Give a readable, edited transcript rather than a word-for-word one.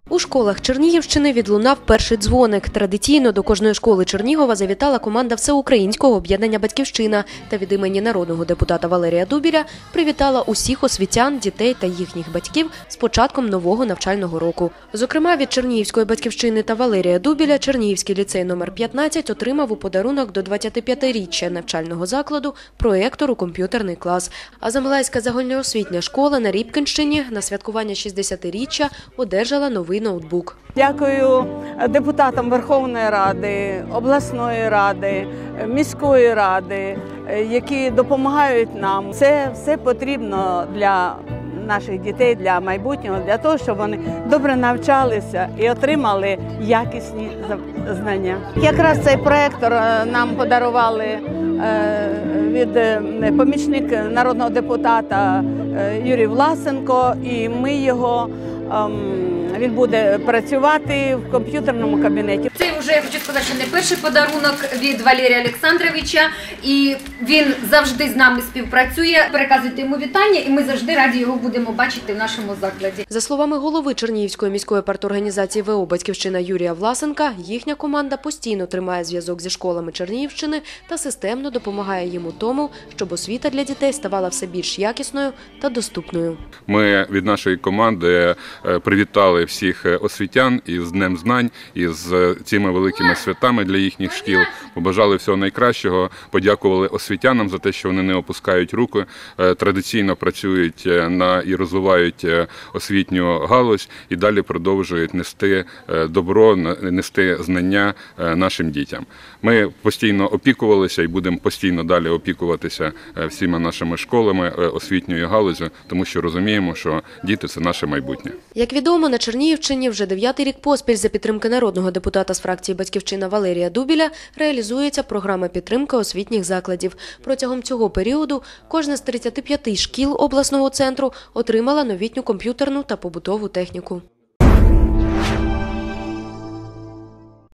У школах Чернігівщини відлунав перший дзвоник. Традиційно до кожної школи Чернігова завітала команда Всеукраїнського об'єднання «Батьківщина» та від імені народного депутата Валерія Дубіля привітала усіх освітян, дітей та їхніх батьків з початком нового навчального року. Зокрема, від Чернігівської «Батьківщини» та Валерія Дубіля Чернігівський ліцей номер 15 отримав у подарунок до 25-річчя навчального закладу проєктор у комп'ютерний клас. А Замилайська загальноосвітня школа на Рібкінщині на святкування 60-річчя одержала новий ноутбук. Дякую депутатам Верховної Ради, обласної ради, міської ради, які допомагають нам. Це все потрібно для наших дітей, для майбутнього, для того, щоб вони добре навчалися і отримали якісні знання. Якраз цей проєктор нам подарували від помічника народного депутата Юрій Власенко, і ми його він буде працювати в комп'ютерному кабінеті. Це вже, я хочу сказати, що не перший подарунок від Валерія Олександровича. І він завжди з нами співпрацює. Переказуйте йому вітання, і ми завжди раді його будемо бачити в нашому закладі. За словами голови Чернігівської міської парторганізації ВО «Батьківщина» Юрія Власенка, їхня команда постійно тримає зв'язок зі школами Чернігівщини та системно допомагає їм у тому, щоб освіта для дітей ставала все більш якісною та доступною. Ми від нашої команди привітали всіх освітян із Днем знань, із цими великими святами для їхніх шкіл. Побажали всього найкращого, подякували освітянам за те, що вони не опускають руки, традиційно працюють і розвивають освітню галузь і далі продовжують нести добро, нести знання нашим дітям. Ми постійно опікувалися і будемо постійно далі опікуватися всіма нашими школами, освітньою галузю, тому що розуміємо, що діти – це наше майбутнє. Як відомо, на Чернігівщині вже 9-й рік поспіль за підтримки народного депутата з фракції «Батьківщина» Валерія Дубіля реалізується програма підтримки освітніх закладів. Протягом цього періоду кожна з 35 шкіл обласного центру отримала новітню комп'ютерну та побутову техніку.